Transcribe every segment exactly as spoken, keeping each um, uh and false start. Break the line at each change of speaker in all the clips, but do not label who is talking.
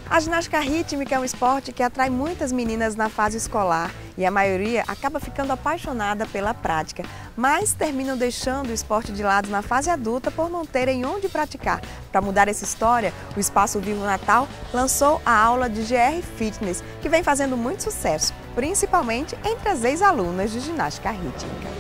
A ginástica rítmica é um esporte que atrai muitas meninas na fase escolar e a maioria acaba ficando apaixonada pela prática, mas terminam deixando o esporte de lado na fase adulta por não terem onde praticar. Para mudar essa história, o Espaço Vivo Natal lançou a aula de G R Fitness, que vem fazendo muito sucesso, principalmente entre as ex-alunas de ginástica rítmica.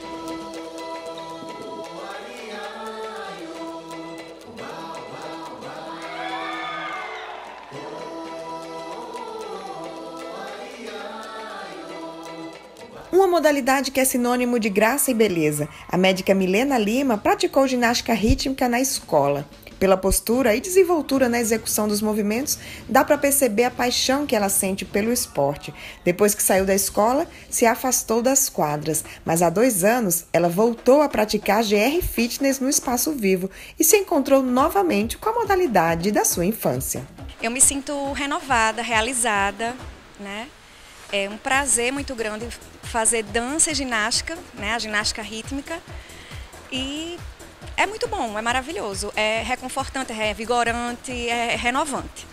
Uma modalidade que é sinônimo de graça e beleza. A médica Milena Lima praticou ginástica rítmica na escola. Pela postura e desenvoltura na execução dos movimentos, dá para perceber a paixão que ela sente pelo esporte. Depois que saiu da escola, se afastou das quadras, mas há dois anos ela voltou a praticar G R Fitness no Espaço Vivo e se encontrou novamente com a modalidade da sua infância.
Eu me sinto renovada, realizada, né? É um prazer muito grande fazer dança e ginástica, né? A ginástica rítmica. E é muito bom, é maravilhoso, é reconfortante, é revigorante, é renovante.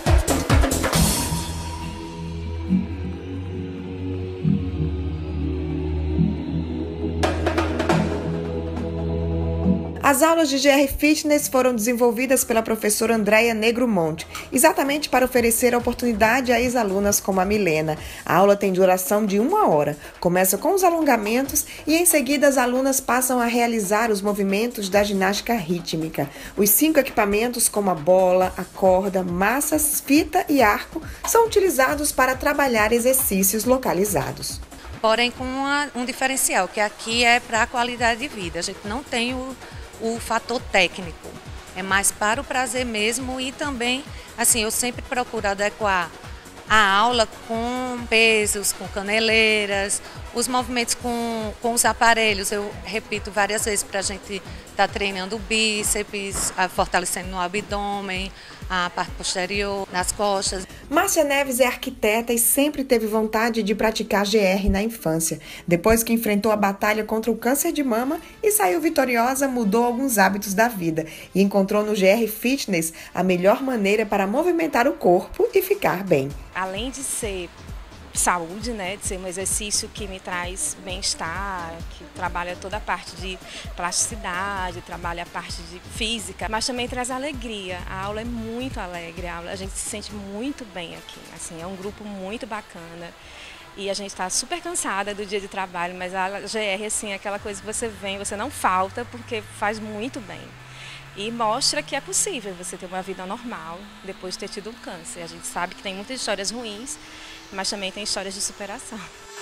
As aulas de G R Fitness foram desenvolvidas pela professora Andréia Negromonte, exatamente para oferecer a oportunidade a ex-alunas como a Milena. A aula tem duração de uma hora, começa com os alongamentos e em seguida as alunas passam a realizar os movimentos da ginástica rítmica. Os cinco equipamentos como a bola, a corda, massas, fita e arco são utilizados para trabalhar exercícios localizados.
Porém com uma, um diferencial, que aqui é para a qualidade de vida, a gente não tem o o fator técnico, é mais para o prazer mesmo e também, assim, eu sempre procuro adequar a aula com pesos, com caneleiras, os movimentos com, com os aparelhos, eu repito várias vezes para a gente estar tá treinando o bíceps, fortalecendo no abdômen, a parte posterior, nas costas.
Márcia Neves é arquiteta e sempre teve vontade de praticar G R na infância. Depois que enfrentou a batalha contra o câncer de mama e saiu vitoriosa, mudou alguns hábitos da vida e encontrou no G R Fitness a melhor maneira para movimentar o corpo e ficar bem.
Além de ser saúde, né, de ser um exercício que me traz bem-estar, que trabalha toda a parte de plasticidade, trabalha a parte de física, mas também traz alegria. A aula é muito alegre, a, aula, a gente se sente muito bem aqui, assim, é um grupo muito bacana e a gente está super cansada do dia de trabalho, mas a G R assim, é aquela coisa que você vem, você não falta porque faz muito bem. E mostra que é possível você ter uma vida normal depois de ter tido um câncer. A gente sabe que tem muitas histórias ruins, mas também tem histórias de superação.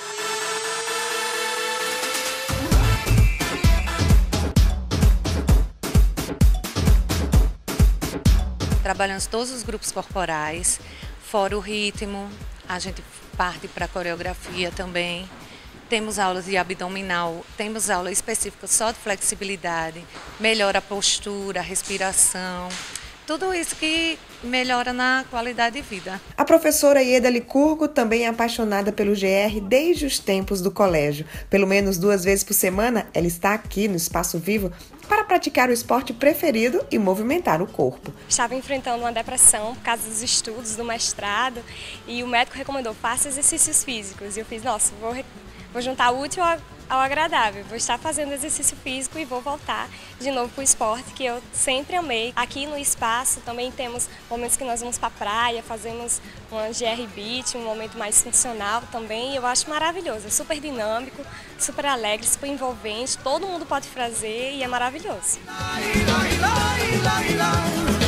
Trabalhamos todos os grupos corporais, fora o ritmo, a gente parte para a coreografia também. Temos aulas de abdominal, temos aula específica só de flexibilidade, melhora a postura, a respiração, tudo isso que melhora na qualidade de vida.
A professora Ieda Licurgo também é apaixonada pelo G R desde os tempos do colégio. Pelo menos duas vezes por semana, ela está aqui no Espaço Vivo para praticar o esporte preferido e movimentar o corpo.
Estava enfrentando uma depressão por causa dos estudos do mestrado e o médico recomendou, faça exercícios físicos. E eu fiz, nossa, vou... Vou juntar o útil ao agradável, vou estar fazendo exercício físico e vou voltar de novo para o esporte que eu sempre amei. Aqui no espaço também temos momentos que nós vamos para a praia, fazemos uma G R Beat, um momento mais funcional também. Eu acho maravilhoso, é super dinâmico, super alegre, super envolvente, todo mundo pode fazer e é maravilhoso.